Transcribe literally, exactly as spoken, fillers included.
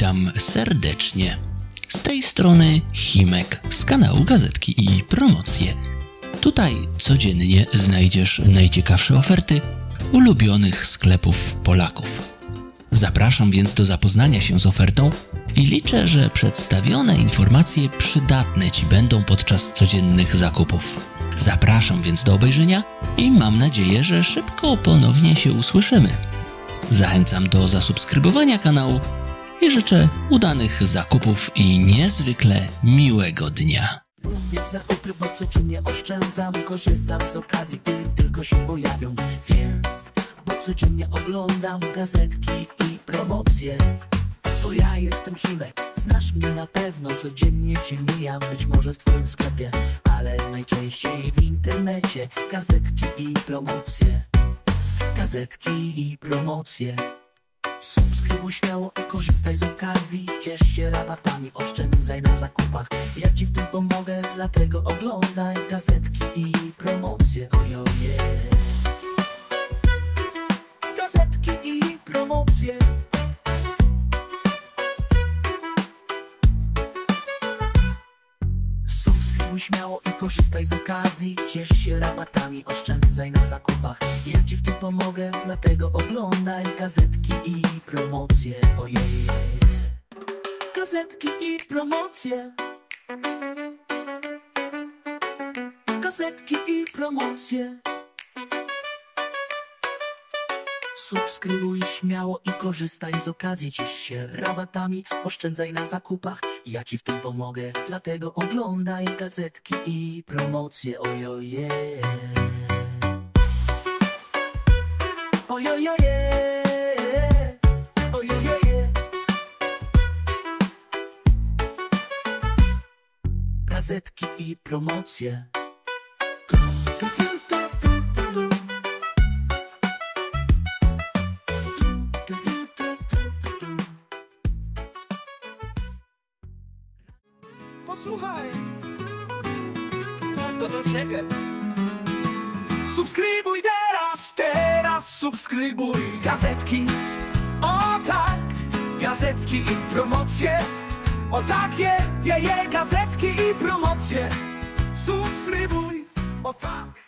Witam serdecznie. Z tej strony Himek z kanału Gazetki i Promocje. Tutaj codziennie znajdziesz najciekawsze oferty ulubionych sklepów Polaków. Zapraszam więc do zapoznania się z ofertą i liczę, że przedstawione informacje przydatne Ci będą podczas codziennych zakupów. Zapraszam więc do obejrzenia i mam nadzieję, że szybko ponownie się usłyszymy. Zachęcam do zasubskrybowania kanału i życzę udanych zakupów i niezwykle miłego dnia. Lubię zakupy, bo codziennie oszczędzam. Korzystam z okazji, gdy tylko się pojawią. Wiem, bo codziennie oglądam gazetki i promocje. To ja jestem Himek, znasz mnie na pewno. Codziennie cię mijam, być może w twoim sklepie, ale najczęściej w internecie. Gazetki i promocje. Gazetki i promocje. Subskrybuj śmiało i korzystaj z okazji. Ciesz się rabatami, oszczędzaj na zakupach. Ja ci w tym pomogę, dlatego oglądaj gazetki i promocje. Ojoje. Gazetki i promocje. Subskrybuj śmiało i korzystaj z okazji. Ciesz się rabatami, oszczędzaj na zakupach. Ja ci w tym pomogę, dlatego oglądaj gazetki i promocje. Ojej. Gazetki i promocje. Gazetki i promocje. Subskrybuj śmiało i korzystaj z okazji. Ciesz się rabatami, oszczędzaj na zakupach. Ja ci w tym pomogę, dlatego oglądaj gazetki i promocje. Ojoje. Ojojoje. Ojojoje. Gazetki i promocje. Posłuchaj, to do ciebie. Subskrybuj teraz, teraz subskrybuj gazetki. O tak, gazetki i promocje. O tak, je, je, je, gazetki i promocje. Subskrybuj, o tak.